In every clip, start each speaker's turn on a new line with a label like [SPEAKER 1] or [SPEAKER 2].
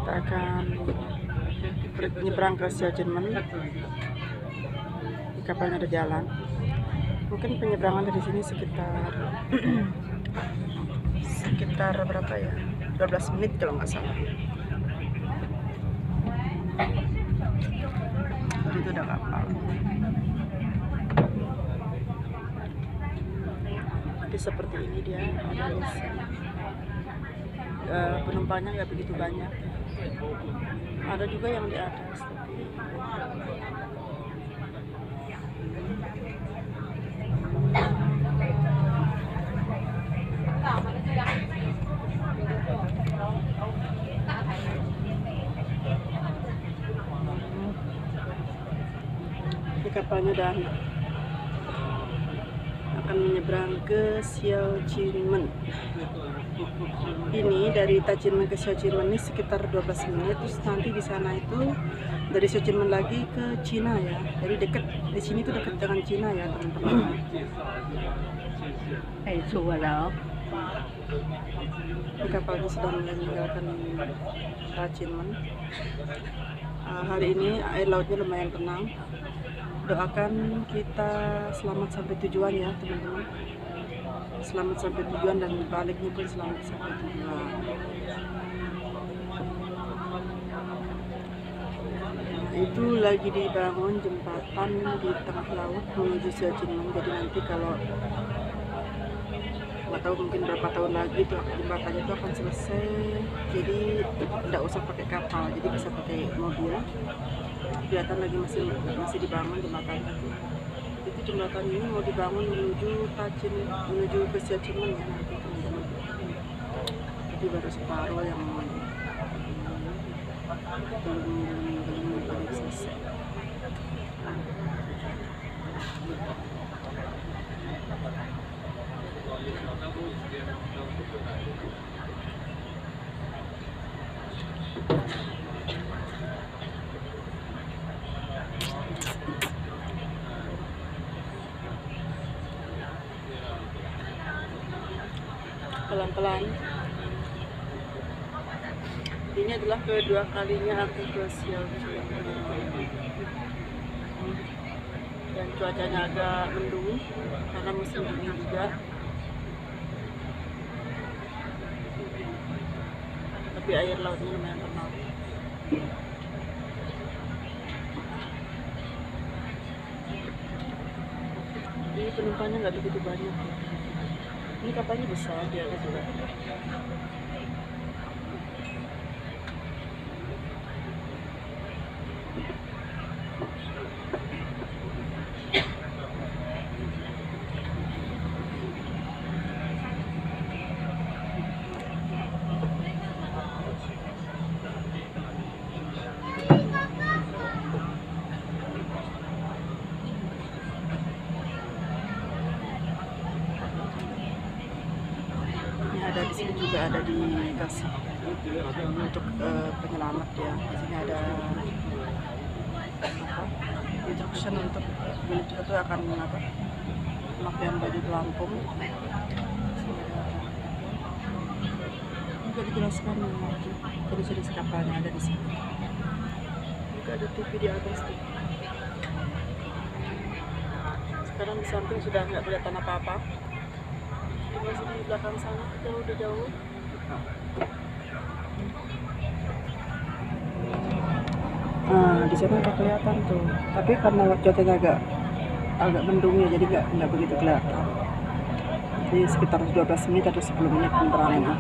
[SPEAKER 1] Kita akan menyeberang ke Xiaojinmen. Di kapalnya ada jalan. Mungkin penyeberangan dari sini sekitar berapa ya? 12 menit kalau nggak salah. Jadi itu udah kapal. Jadi seperti ini dia penumpangnya nggak begitu banyak. Ada juga yang di atas. Ini kapalnya dan akan menyeberang ke Xiaojinmen. Ini dari Tajinmen ke Xiaojinmen ini sekitar 12 menit. Terus nanti di sana itu dari Xiaojinmen lagi ke Cina ya. Jadi dekat di sini tuh dekat dengan Cina ya teman-teman. Ini kapalnya sudah mulai meninggalkan Tajinmen. Hari ini air lautnya lumayan tenang. Doakan kita selamat sampai tujuan ya teman-teman. Selamat sampai tujuan dan baliknya pun selamat sampai tujuan. Itu lagi dibangun jembatan di tengah laut menuju Xiaojinmen. Jadi nanti kalau nggak tahu mungkin berapa tahun lagi tuh jembatannya itu akan selesai. Jadi tidak usah pakai kapal, jadi bisa pakai mobil. Kelihatan lagi masih dibangun jembatannya tuh. Itu jembatan ini mau dibangun menuju ke Xiaojinmen ya nanti teman-teman. Jadi baru separuh yang belum selesai. Pelan-pelan. Ini adalah kedua kalinya aku ke Xiaojinmen. Dan cuacanya agak mendung karena musim dingin juga. Tapi air lautnya lumayan tenang. Ini penumpangnya nggak begitu banyak. Ini kapalnya besar, dia ada juga. Ada di sini juga ada dikasih untuk penyelamat ya. Di sini ada instruction untuk unit itu akan pemakaian baju pelampung. Juga dijelaskan jenis-jenis kapalnya ada di sini. Juga ada TV di atas tuh. Sekarang di samping sudah nggak kelihatan apa-apa. Masih di belakang sana jauh. Nah, di sana udah kelihatan tuh. Tapi karena cuacanya agak mendung ya, jadi nggak begitu kelihatan. Jadi sekitar 12 menit atau 10 menit penerangan.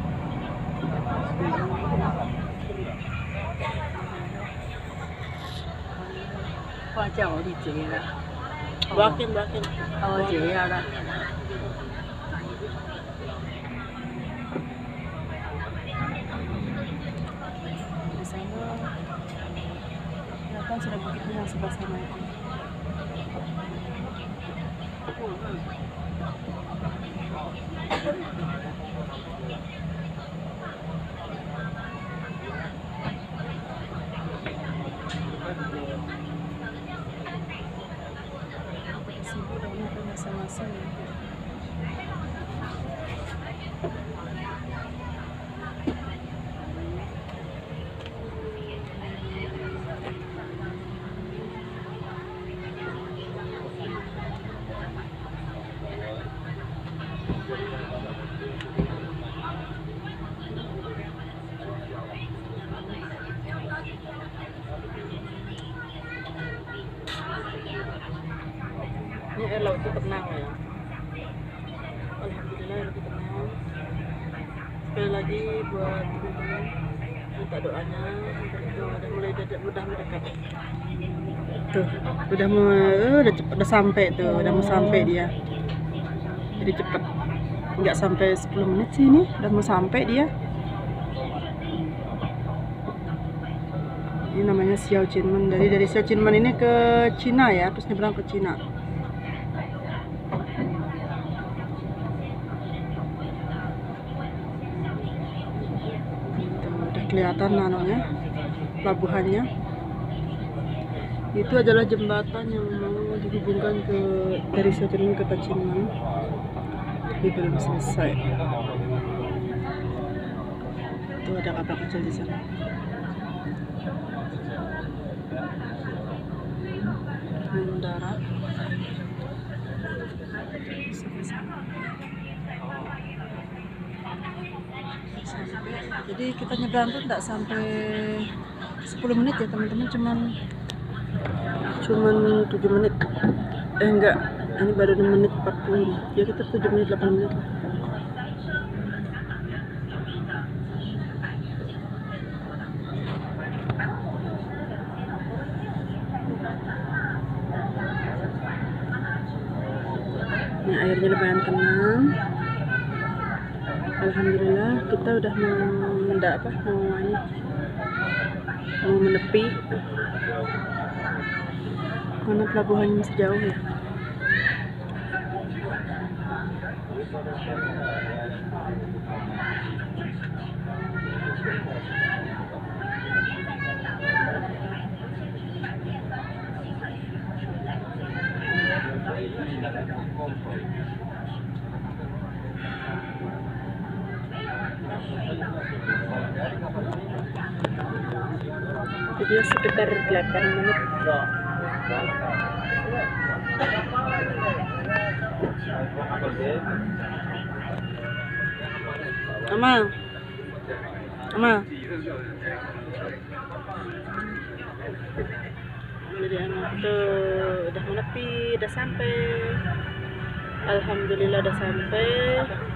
[SPEAKER 1] Bakin. Di sana kelihatan sudah begitu yang sebelah sana itu. Sibuk dan masing-masing. Ini air laut itu tenang ya. Alhamdulillah lebih tenang. Sekali lagi buat teman-teman minta doanya agar itu mudah mendekat. Tuh, udah sampai tuh, udah mau sampai dia. Jadi cepet, nggak sampai 10 menit sih ini, udah mau sampai dia. Ini namanya Xiao Jinmen. Dari Xiao Jinmen ini ke Cina ya, terus nyebrang ke Cina. Udah kelihatan anunya, pelabuhannya. Itu adalah jembatan yang mau dihubungkan dari Xiao Jinmen ke Tachiman. Tapi belum selesai. Itu ada kapal kecil di sana. Mendarat sampai, jadi kita nyebrang tuh nggak sampai 10 menit ya teman-teman, cuman 7 menit, enggak, ini baru 6 menit 40 ya, kita 7 menit 8 menit lah. Ini airnya lumayan tenang. Alhamdulillah kita udah mau menepi, karena pelabuhannya masih jauh ya. Jadi sekitar 8 menit. Ama. Jadi anak tuh udah menepi, udah sampai. Alhamdulillah udah sampai.